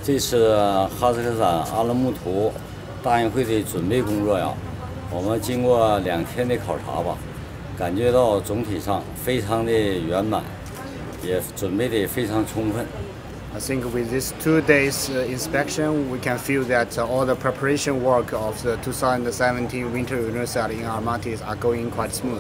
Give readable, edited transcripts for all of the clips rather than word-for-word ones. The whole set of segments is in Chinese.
这次哈萨克斯坦阿勒木图大运会的准备工作呀，我们经过2天的考察吧，感觉到总体上非常的圆满，也准备的非常充分。 I think with this 2 days inspection, we can feel that all the preparation work of the 2017 Winter Universiade in Almaty are going quite smooth.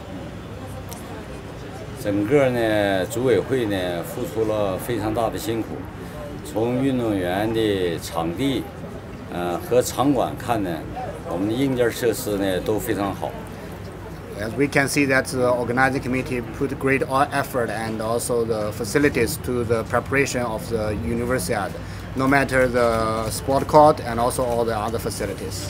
整个呢，组委会呢付出了非常大的辛苦。从运动员的场地，和场馆看呢，我们的硬件设施呢都非常好。 As we can see that the organizing committee put great effort and also the facilities to the preparation of the Universiade, no matter the sport court and also all the other facilities.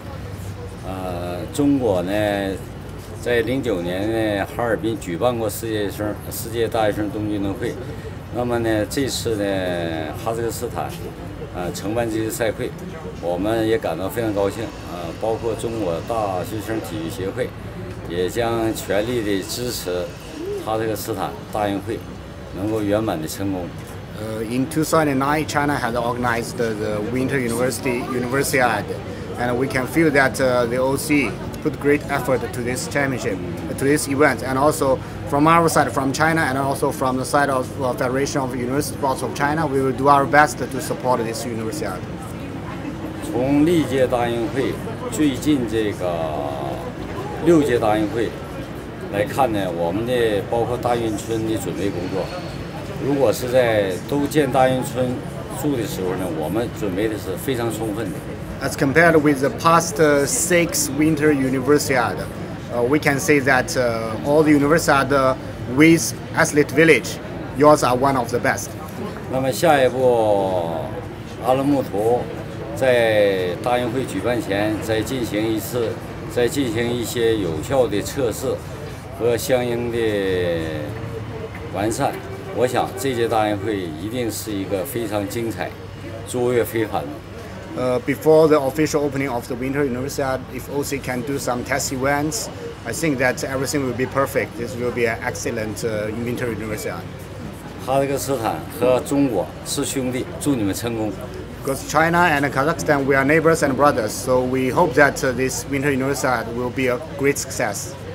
中国呢，在09年呢，哈尔滨举办过世界大学生冬季运动会。那么呢，这次呢，哈萨克斯坦，承办这些赛会，我们也感到非常高兴。包括中国大学生体育协会，也将全力的支持哈萨克斯坦大运会能够圆满的成功。 In 2009, China had organized the Winter Universiade, and we can feel that the OC put great effort to this championship, to this event, and also from our side, from China, and also from the side of Federation of University Sports of China, we will do our best to support this Universiade. 从历届大运会最近这个6届大运会来看呢，我们的包括大运村的准备工作，如果是在都建大运村住的时候呢，我们准备的是非常充分的。 As compared with the past 6 Winter Universiade, we can say that all the Universiade with athlete village, yours are one of the best. 那么下一步，阿勒木图在大运会举办前再进行一些有效的测试和相应的完善。我想这届大运会一定是一个非常精彩、卓越非凡的。 Before the official opening of the Winter Universiade, if OC can do some test events, I think that everything will be perfect. This will be an excellent Winter Universiade. 哈萨克斯坦和中国是兄弟，祝你们成功。 Because China and Kazakhstan, we are neighbors and brothers, so we hope that this Winter Universiade will be a great success.